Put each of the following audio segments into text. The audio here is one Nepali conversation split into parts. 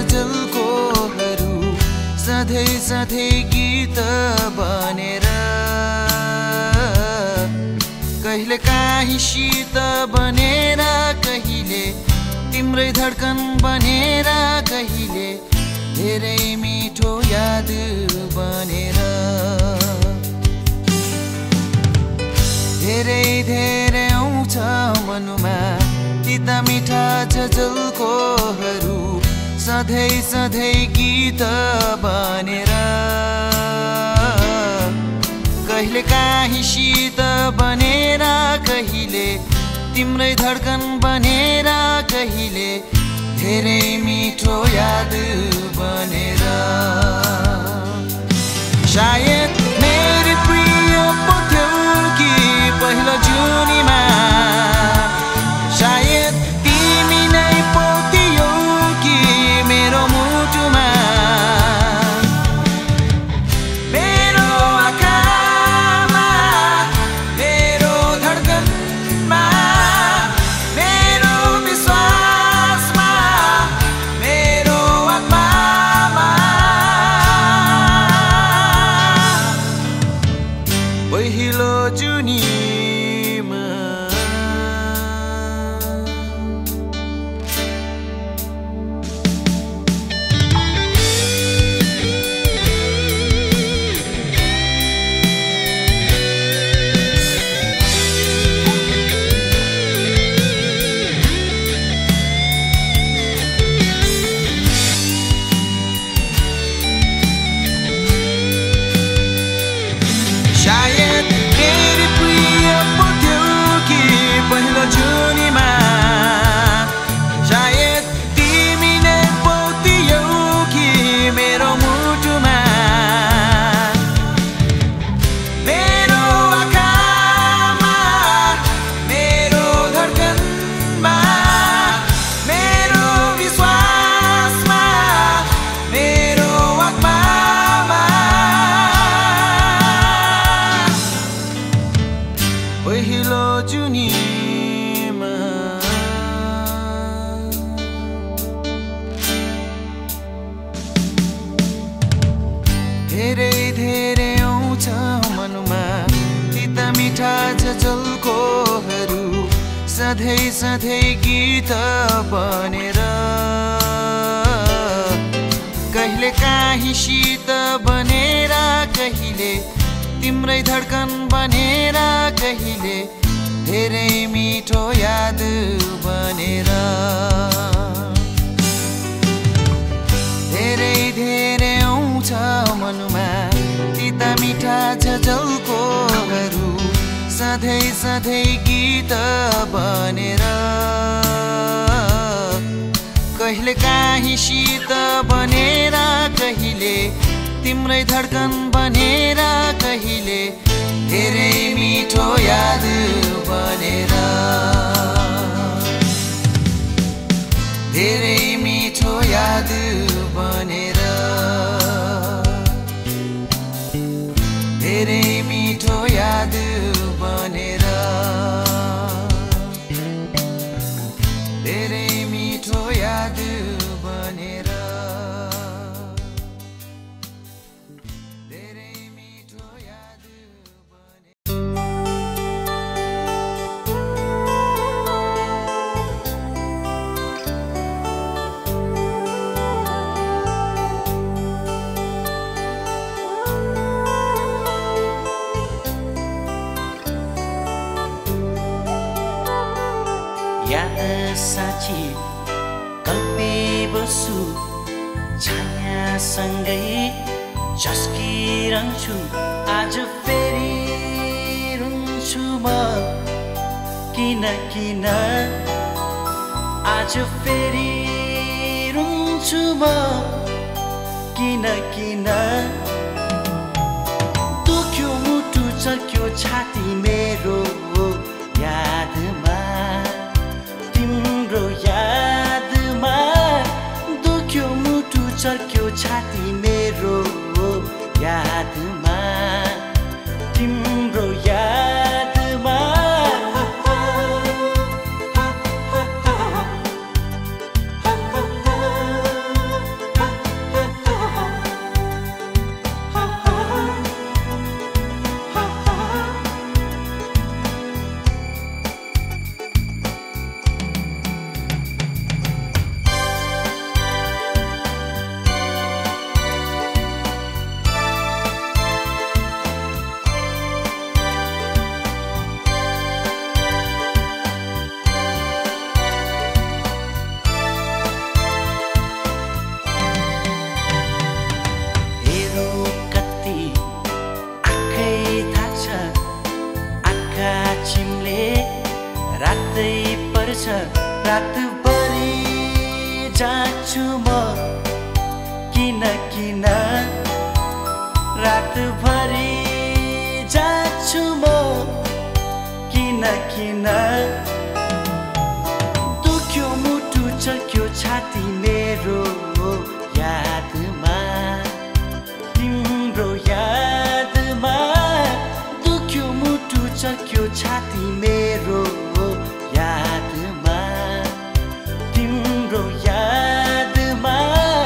झझल्कोहरू सधैँ सधैँ गीत बनेर कहिले काहीँ शीत बनेर कहिले तिम्रै धड्कन बनेर कहिले धेरै मिठो याद बनेर धेरै धेरै आउँछ मनमा तिता मिठा झझल्कोहरू सधैँ सधैँ गीत बनेर कहिले काहीँ शीत बनेर कहिले तिम्रै धड्कन बनेर कहिले धेरै मिठो याद बनेर सायद मेरी प्रिय पो थियौ कि पहिलो जुनीमा सायद तिमी नै पो थियौ कि मेरो मुटुमा मेरो आँखामा मेरो धड्कनमा मेरो विश्वासमा मेरो आत्मामा पहिलो जुनीमा शायद मेरी प्रिय पो थियौ कि पहिलो जुनीमा शायद तिमी नै पो थियौ कि मेरो मुटुमा मेरो आँखामा मेरो धड्कनमा मेरो विश्वासमा मेरो आत्मामा पहिलो जुनीमा धेरै धेरै आउँछ मनमा तिता मिठा झझल्कोहरू सधैँ सधैँ गीत बनेर कहिले काहीँ शीत बनेर कहिले तिम्रै धड्कन बनेर कहिले धेरै मिठो याद बनेर धेरै धेरै आउँछ मनमा तिता मिठा झझल्कोहरू सधैँ सधैँ गीत बनेर कहिले काहीँ शीत बनेर कहिले तिम्रै धड्कन बनेर कहिले धेरै मिठो याद बनेर धेरै मिठो याद बनेर धेरै मिठो याद बनेर धेरै मिठो याद बनेर धेरै मिठो याद याद साँची कल्पिबस्छु छायासँगै झस्किरहन्छु आज फेरि रुन्छु म किन किन आज फेरि रुन्छु म किन किन दुख्यो मुटु चर्क्यो छाती मेरो यादमा तिम्रो यादमा दुख्यो मुटु चर्क्यो छाती मेरो यादमा तिम्रो यादमा रातै पर्छ रातभरि जान्छु म किन किन रातभरि जान्छु म किन किन दुख्यो मुटु चर्क्यो छाती मेरो यादमा तिम्रो यादमा दुख्यो मुटु चर्क्यो छाती मेरो यादमा तिम्रो यादमा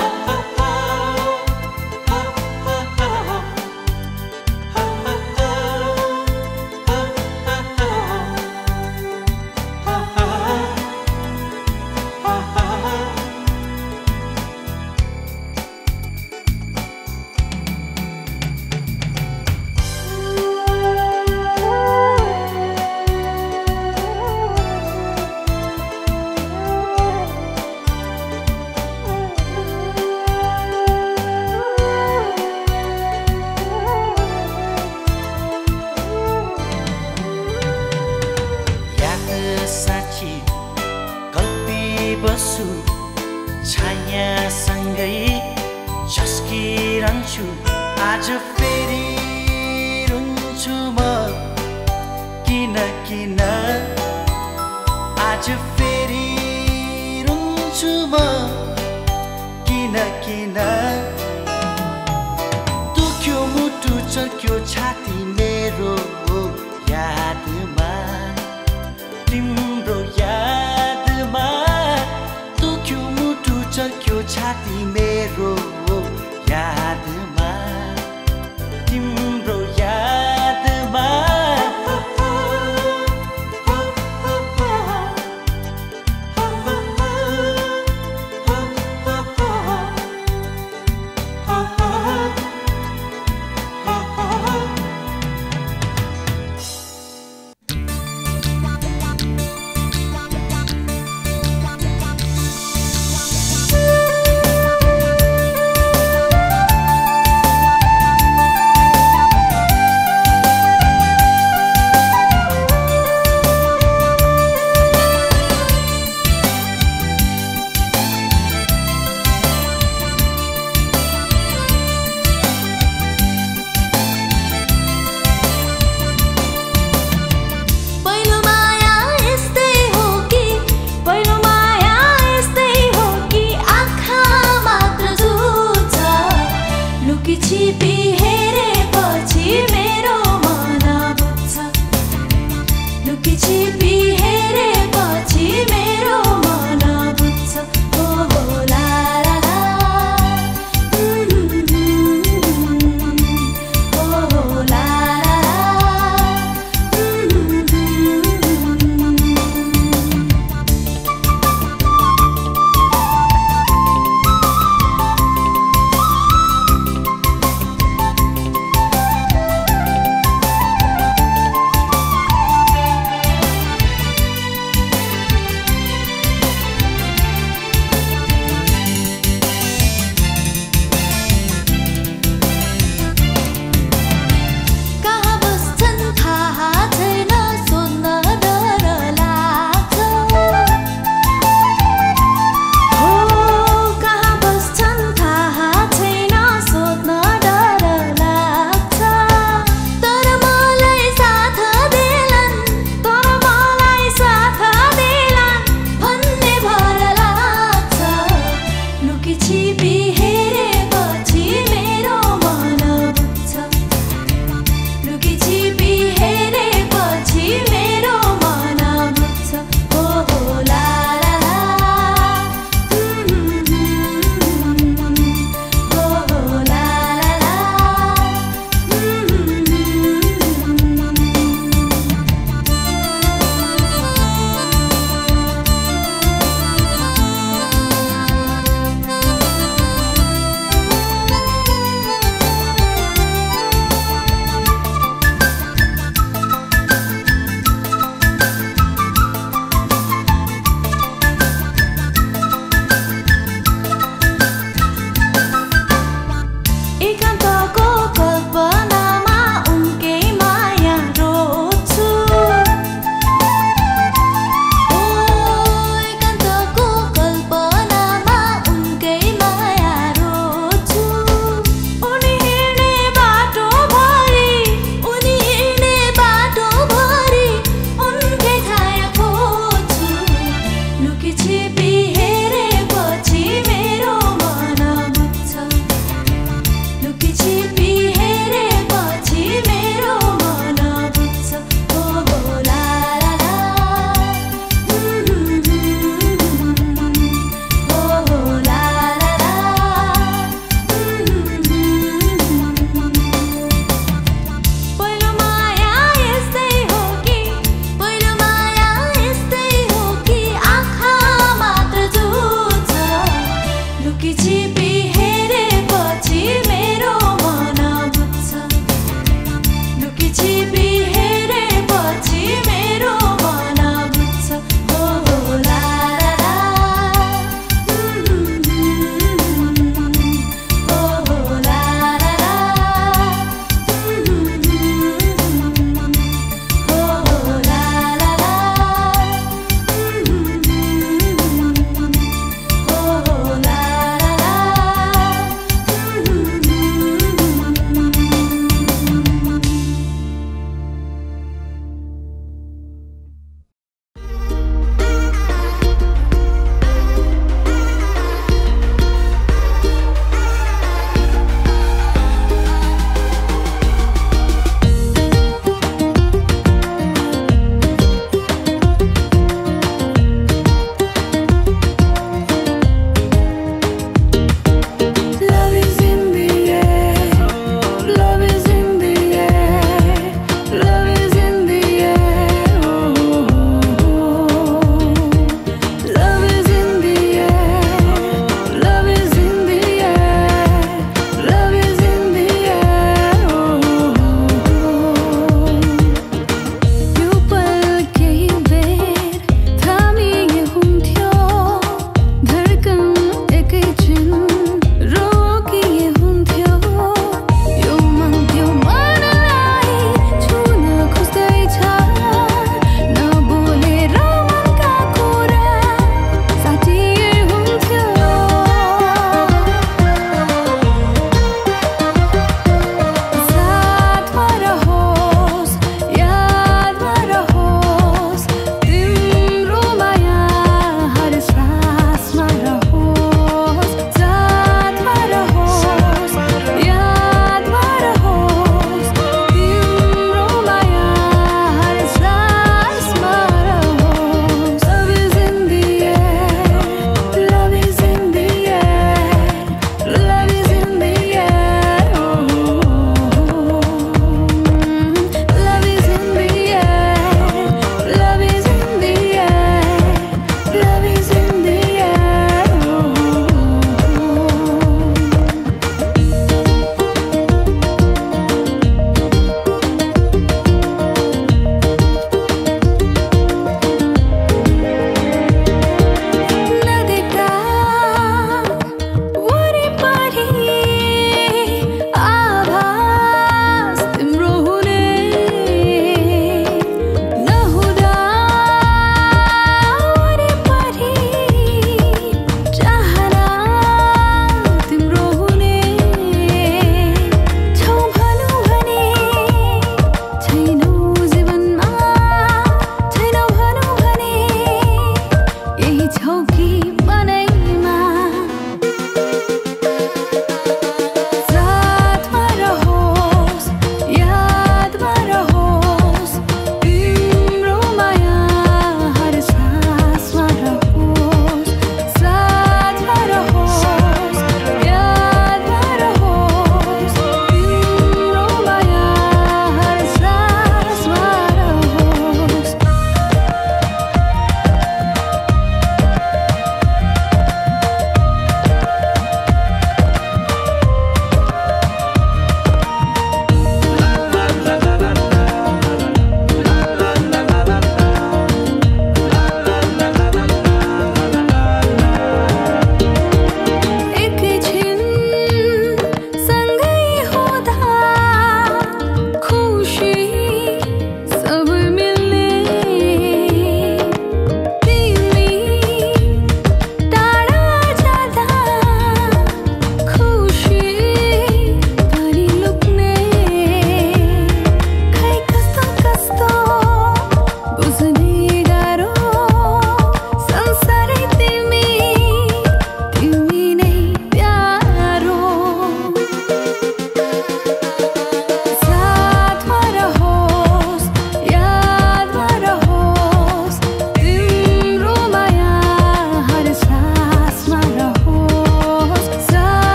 साँची कल्पिबस्छु छायासँगै झस्किरहन्छु आज फेरि रुन्छु म किन किन आज फेरि रुन्छु म किन किन दुख्यो मुटु चर्क्यो छाती मेरो यादमा तिम्रो यादमा दुख्यो मुटु चर्क्यो छाती मेरो यादमा तिम्रो यादमा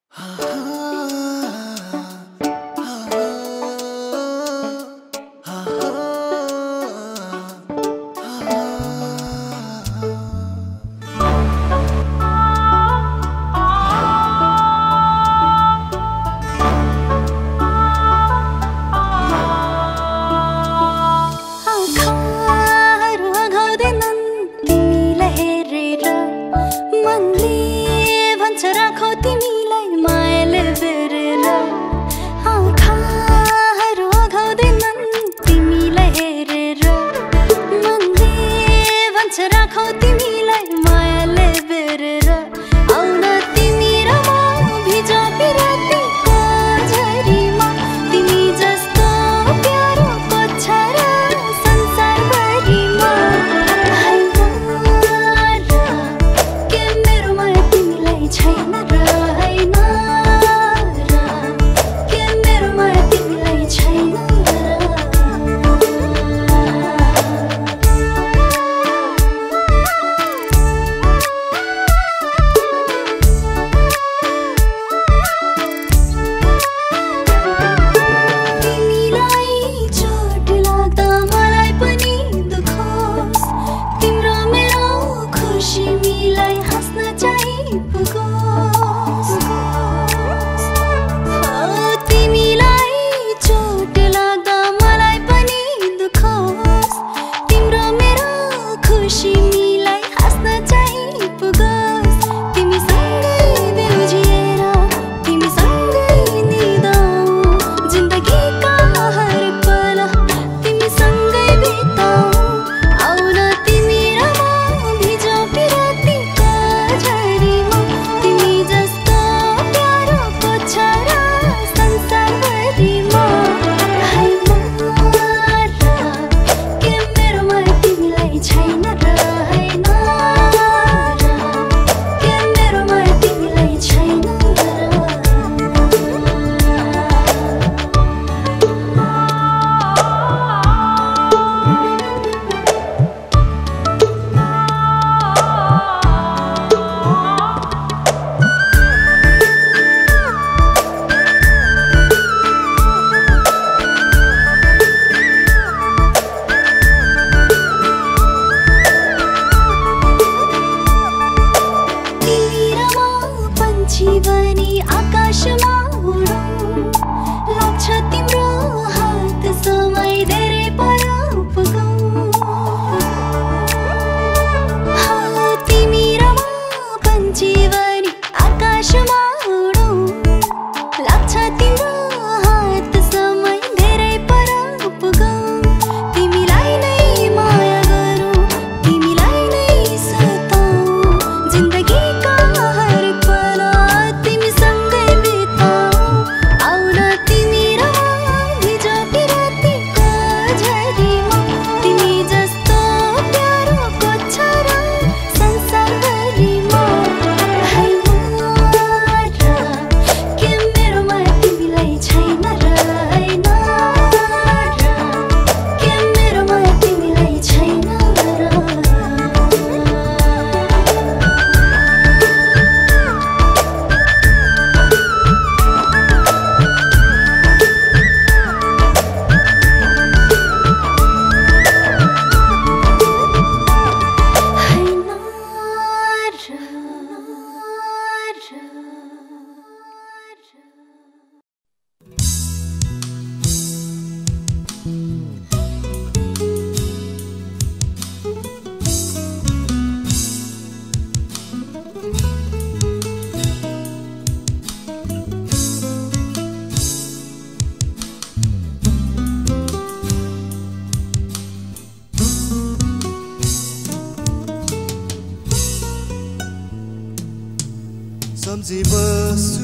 सम्झिबस्छु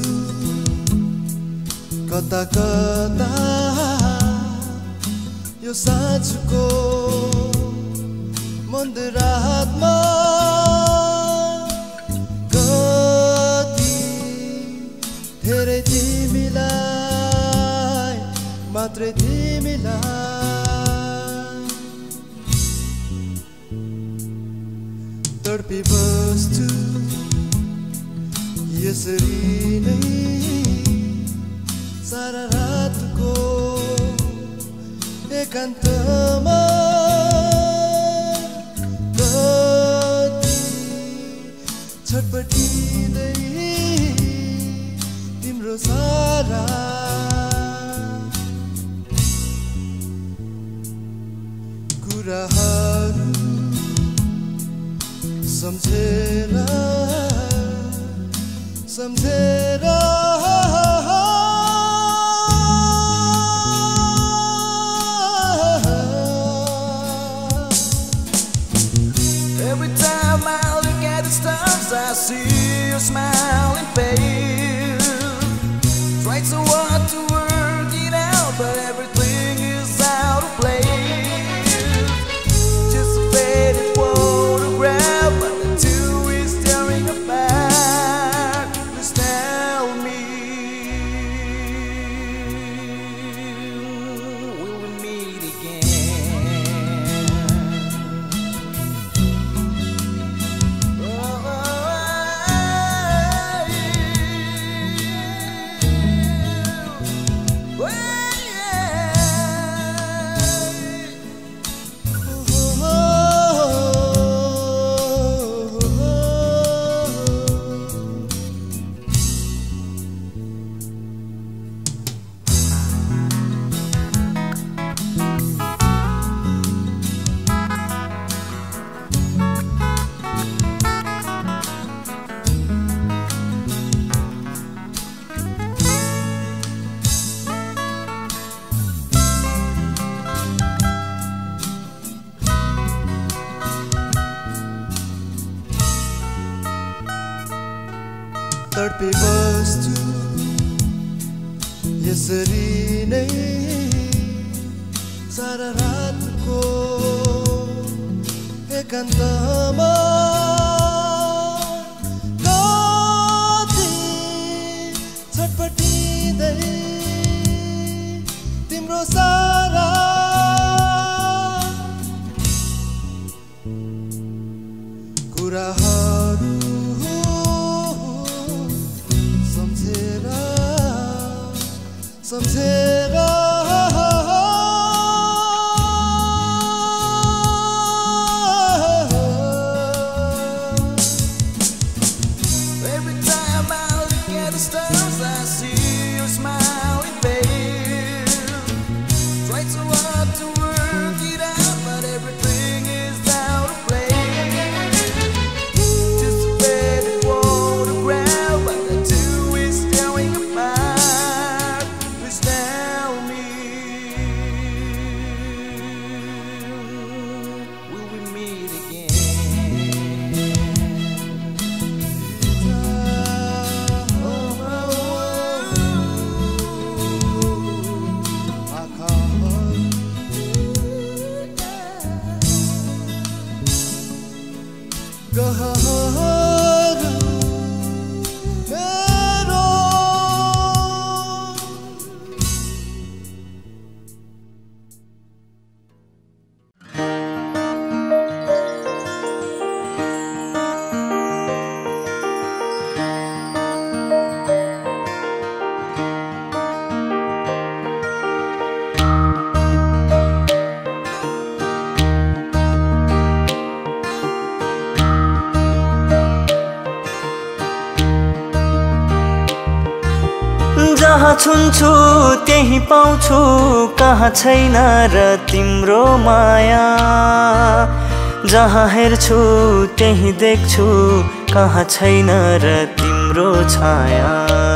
कता कता यो साँझको मन्द रातमा कति धेरै तिमीलाई मात्रै तिमीलाई तडपी बस्छु यसरी नै एकान्तमा कति छटपटिँदै तिम्रो सारा कुराहरू सम्झेर Every time I look at the stars, I see your smiling face. Try so hard to work it out, but everything is out of place. Just a faded photograph, but the two is staring apart. Please tell me, will we meet again? तडपे बस्छु यसरी नै सारा रातको एकान्तमा कति छटपटिँदै तिम्रो सारा कुराहरू सम्झेर Every time I look at the stars, I see your smiling face. Try so hard to work it out, but everything is out of place. Just a faded photograph, but the two is staring apart. Please tell me, will we meet again? गहहरू मेरो जहाँ छुन्छु त्यही पाउँछु, कहाँ छैन र तिम्रो माया। जहाँ हेर्छु त्यही देख्छु, कहाँ छैन र तिम्रो छाया।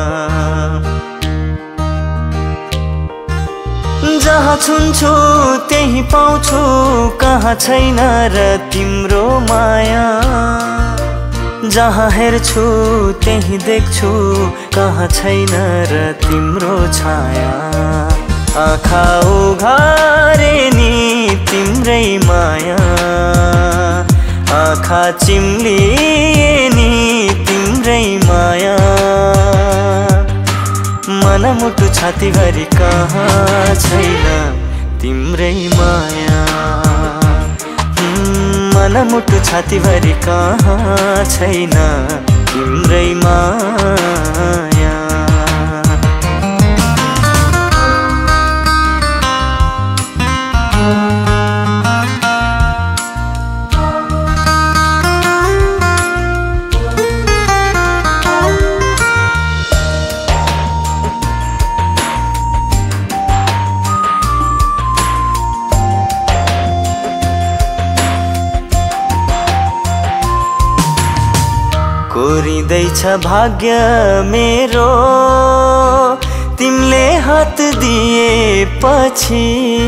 जहाँ छुन्छु त्यही पाउँछु, कहाँ छैन र तिम्रो माया। जहाँ हेर्छु त्यही देख्छु, कहाँ छैन र तिम्रो छाया। आँखा उघारे नि तिम्रै माया, आँखा चिम्लिए नि तिम्रै माया। मनमुटु छातीभरि कहाँ छैन तिम्रै माया। मनमुटु छातीभरि कहाँ छैन तिम्रै माया। बदलिँदैछ भाग्य मेरो तिमीले हात दिएपछि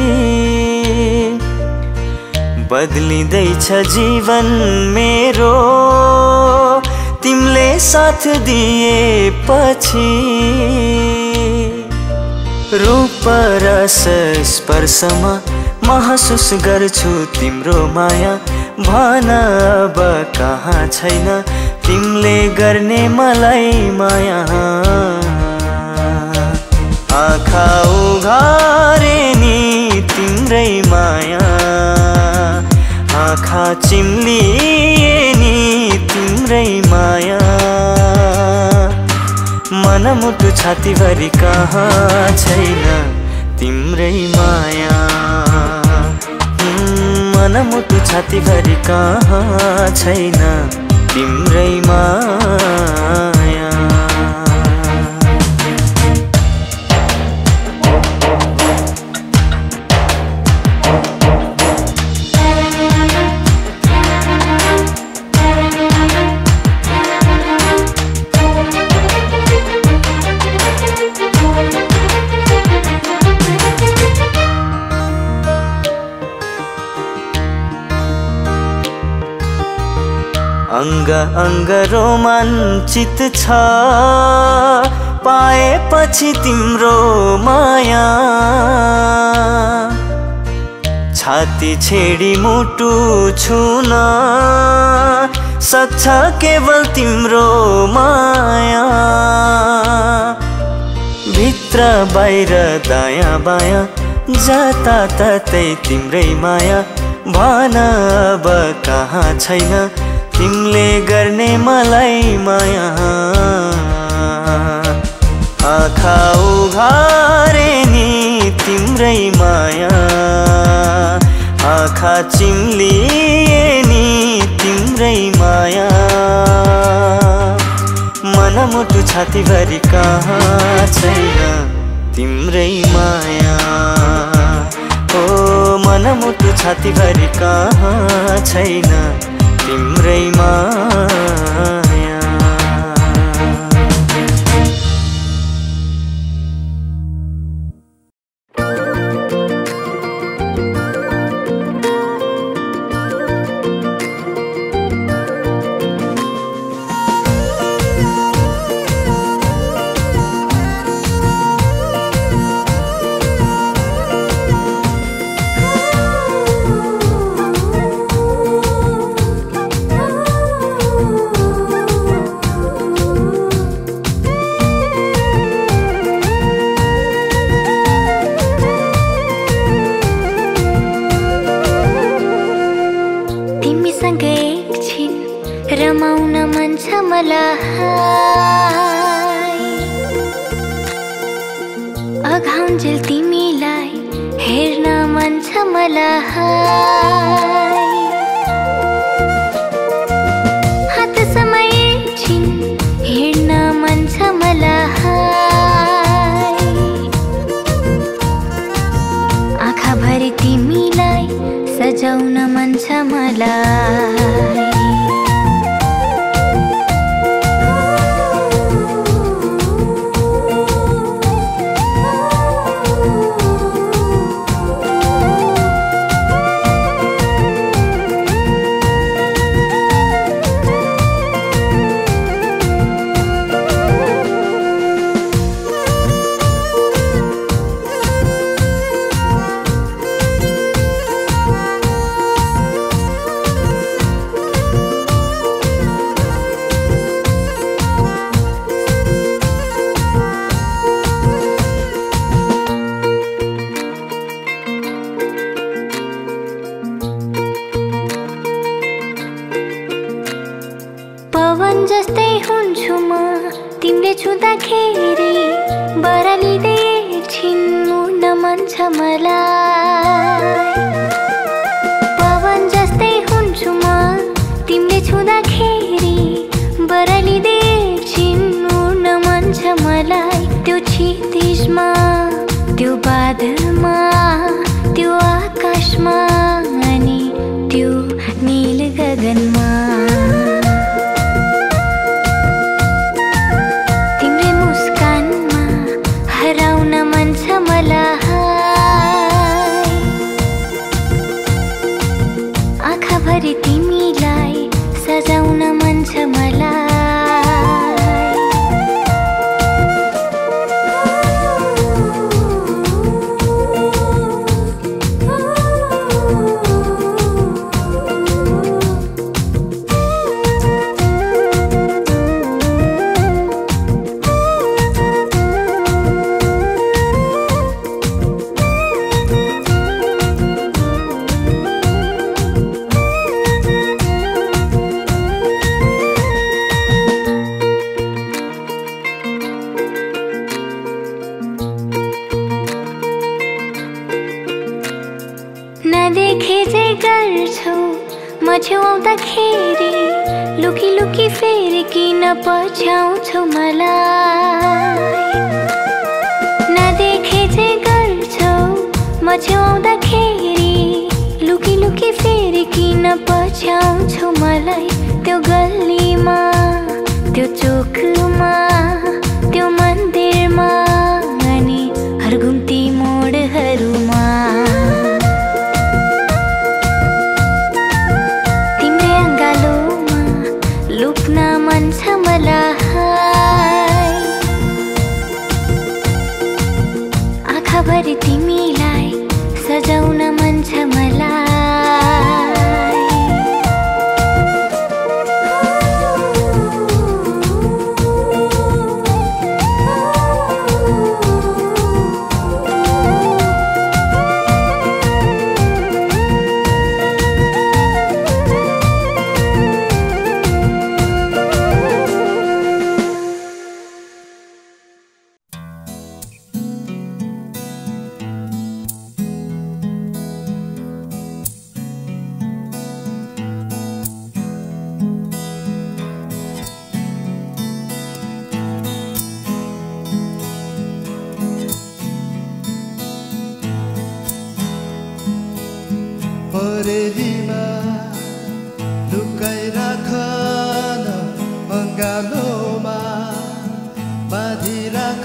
बदलिँदैछ जीवन मेरो तिमीले साथ दिएपछि रूप रस स्पर्शमा महसुस गर्छु तिम्रो माया भन अब कहाँ छैन तिमीले गर्ने मलाई माया आँखा उघारे नि तिम्रै माया आँखा चिम्लिए नि तिम्रै माया मनमुटु छातीभरि कहाँ छैन तिम्रै माया मनमुटु छातीभरि कहाँ छैन तिम्रै माया अंग अंग रोमाञ्चित छ पाएपछि तिम्रो माया छाती छेडी मुटु छुन सक्छ केवल तिम्रो माया भित्र बाहिर दायाँ बायाँ जताततै तिम्रै माया भन अब कहाँ छैन तिमीले गर्ने मलाई माया आँखा उघारे नि तिम्रै माया आँखा चिम्लिए नि तिम्रै माया मनमुटु छातीभरि कहाँ छैन तिम्रै माया ओ मनमुटु छातीभरि कहाँ छैन तिम्रै माया रमाउन मन छ मलाई अघाउन्जेल तिमीलाई हेर्न मन छ मलाई हात समय एकछिन हेर्न मन छ मलाई आँखाभरि तिमीलाई सजाउन मन छ मलाई पवन जस्तै हुन्छु म तिमीले छुँदाखेरि बरालिँदै एकछिन उड्न मन छ मलाई पवन जस्तै हुन्छु म तिमीले छुँदाखेरि बरालिँदै एकछिन उड्न मन छ मलाई त्यो क्षितिजमा त्यो बादलमा त्यो आकाशमा अनि त्यो नील गगनमा जे गर्छौ म छेउ आउँदाखेरि लुकी लुकी फेरि किन पछ्याउँछौ मलाई नदेखे जे गर्छौ म छेउ आउँदाखेरि लुकी लुकी फेरि किन पछ्याउँछौ मलाई त्यो गल्लीमा त्यो चोकमा त्यो मन्दिरमा अनि हर घुम्ती मोडहरूमा तिम्रै अङ्गालोमा लुक्न मन छ मलाई आँखाभरि तिमीलाई सजाउन मन छ मलाई परेलीमा लुकाइराख न अङ्गालोमा बाँधिराख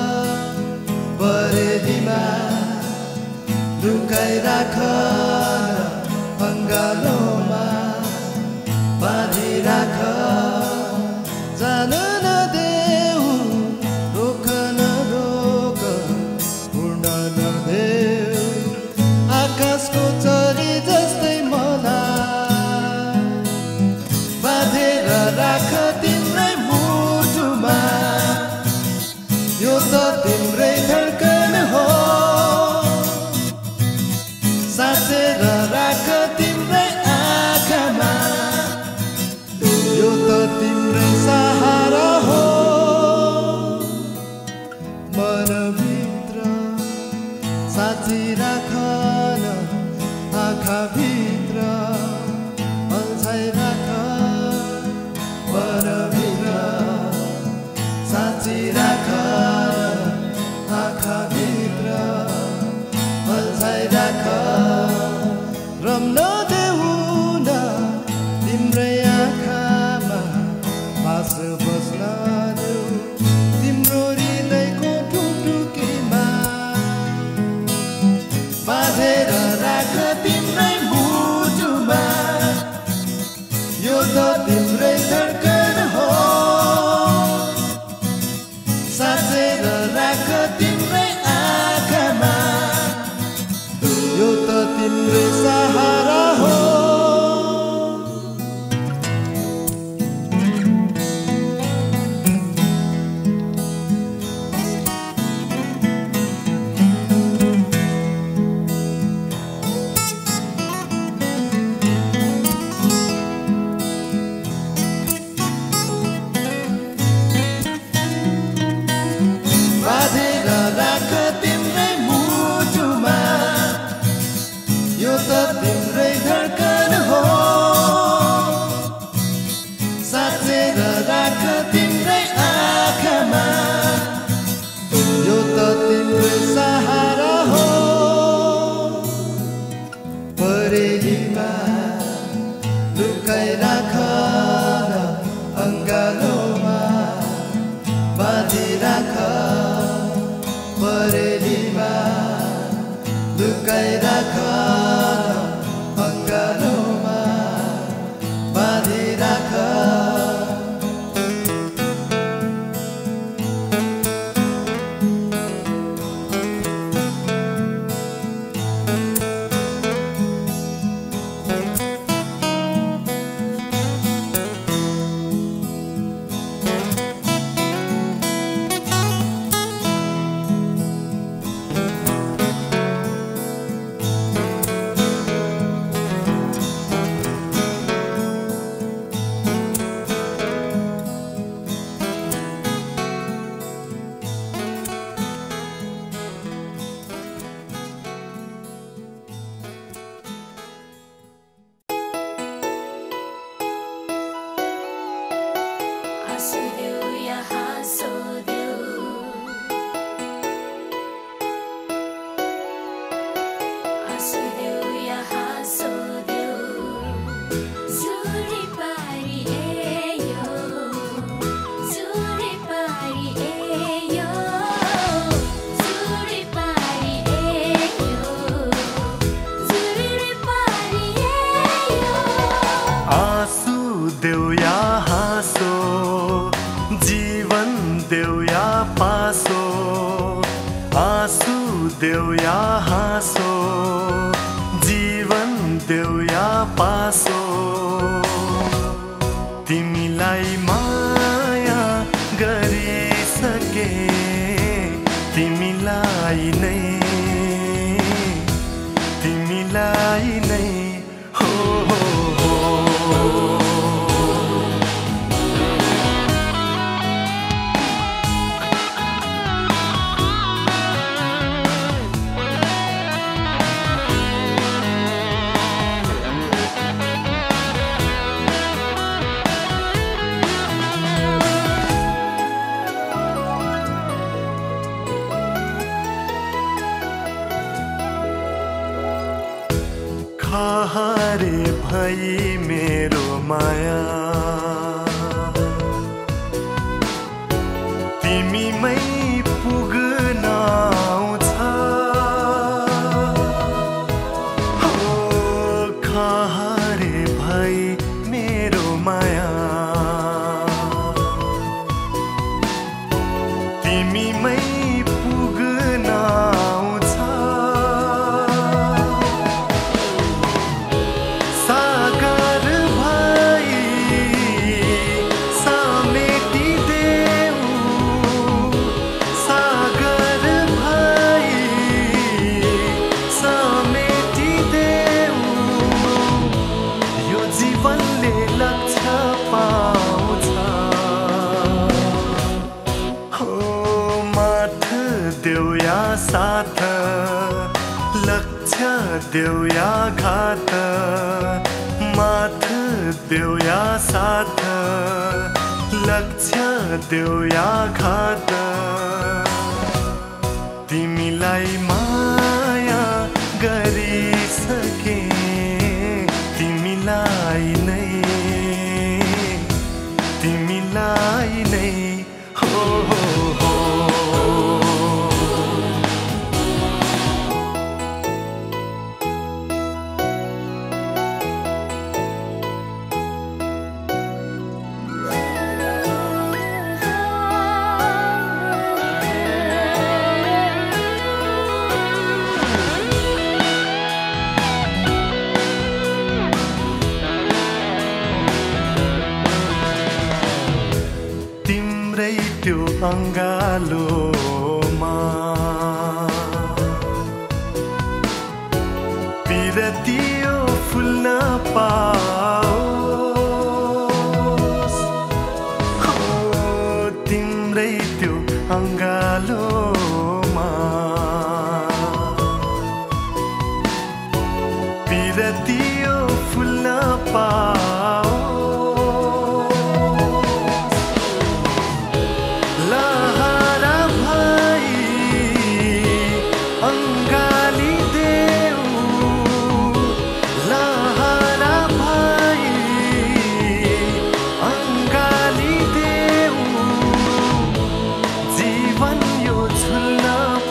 परेलीमा लुकाइराख न अङ्गालोमा बाँधिराख जान नदेऊ रोक नरोक उड्न नदेऊ आकाशको चरी जस्तै मलाई बाँधेर राख तिम्रै मुटुमा यो त तिम्रै धड्कन हो साँचेर राख तिम्रै आँखामा यो त तिम्रै सहारा हो मनभित्र साँची राख आँखाभित्र अल्झाइ राख मनभित्र साँची राख आँखाभित्र अल्झाइ राख रम्न देऊ न तिम्रै आँखामा बास बस्न देऊ तिम्रो हृदयको टुकटुकीमा बाँधेर राख तिम्रै आँसु देऊ या हाँसो, जीवन देऊ या पासो, तिमीलाई माया गरिसके, तिमीलाई नै हो, हो, हो। खाहारे भई मेरो माया, तिमीमै पुग्न आउँछ, हो खाहारे भई मेरो माया, तिमीमै पुग्न आउँछ, सागर भई समेटिदेऊ, सागर भई समेटिदेऊ, यो जीवनले लक्ष्य पाउँछ, हो माथ देऊ या साथ, लक्ष्य देऊ या घात, माथ देऊ या साथ, लक्ष्य देऊ या घात, तिमीलाई माया गरिसके, तिमीलाई नै हो, हो, हो। तिम्रै त्यो अङ्गालोमा पिरतियो फुल्न पाओस्, हो तिम्रै त्यो अङ्गालोमा पिरतियो फुल्न पाओस्, लहरा भई अङ्गालिदेऊ, लहरा भई अङ्गालिदेऊ, जीवन यो झुल्न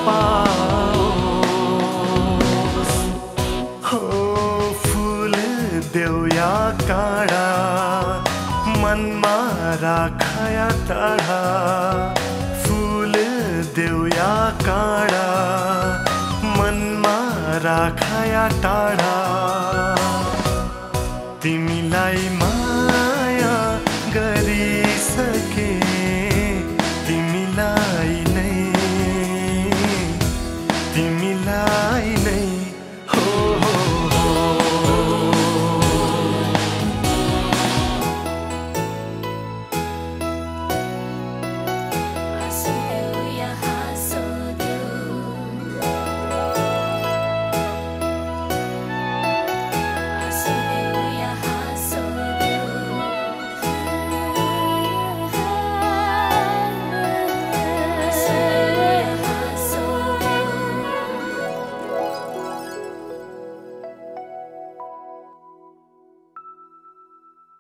पाओस्, हो फुल देऊ या काँडा, मनमा राख या टाढा, फुल देऊ या काँडा, मनमा राख या टाढा, तिमीलाई माया गरिसके, तिमीलाई